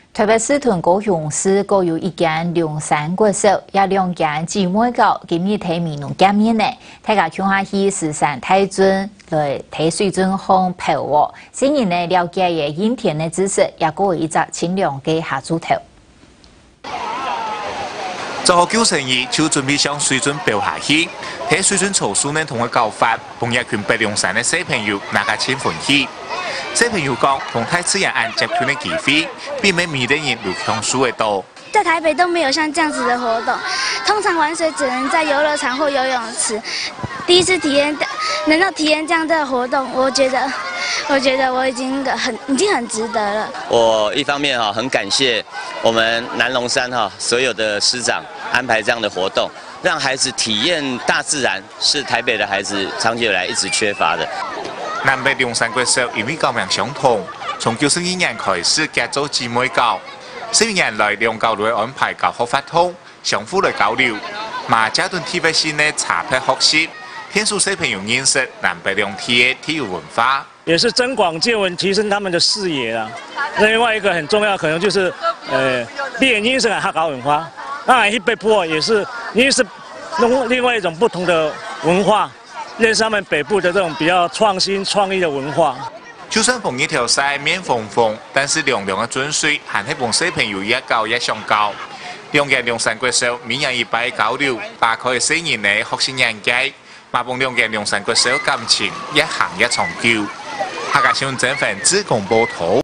台北市屯高雄市各有一间龙山国小，也2间姊妹校今日提面农见面呢。大家看下去石山太尊来提水准烘泡喎，新人呢了解嘅饮甜嘅知识，也过一只清凉嘅下猪头。 做好救生衣就准备向水准标下去，睇水准草书呢同佢教法，同一群北龍山嘅小朋友大家千歡喜。小朋友講，同太自然安接觸嘅機會，比每的人都享受得多。 在台北都没有像这样子的活动，通常玩水只能在游乐场或游泳池。第一次体验，能够体验这样的活动，我觉得我已经很值得了。 我一方面很感谢我们南龙山所有的师长安排这样的活动，让孩子体验大自然，是台北的孩子长久以来一直缺乏的。 南北龍山國小因為教名相同，從91年開始結做姊妹校。10年來，兩校會安排教學法通，相互來交流。嘛，這段體育線呢，查拍學習，天數小朋友認識南北兩地的體育文化， 也是增廣見聞，提升他們的視野啊。另外一個很重要，可能就是練英式客家文化。當然，北部也是另外一種不同的文化。認識他們北部的這種比較創新創意的文化。 就算逢一條曬面風風，但是涼涼嘅準水，還係幫小朋友一教一上教。2間龍山國小每人100交流，8個4年內學習人計，嘛幫2間龍山國小感情一行一長久。客家新聞整份自貢報道。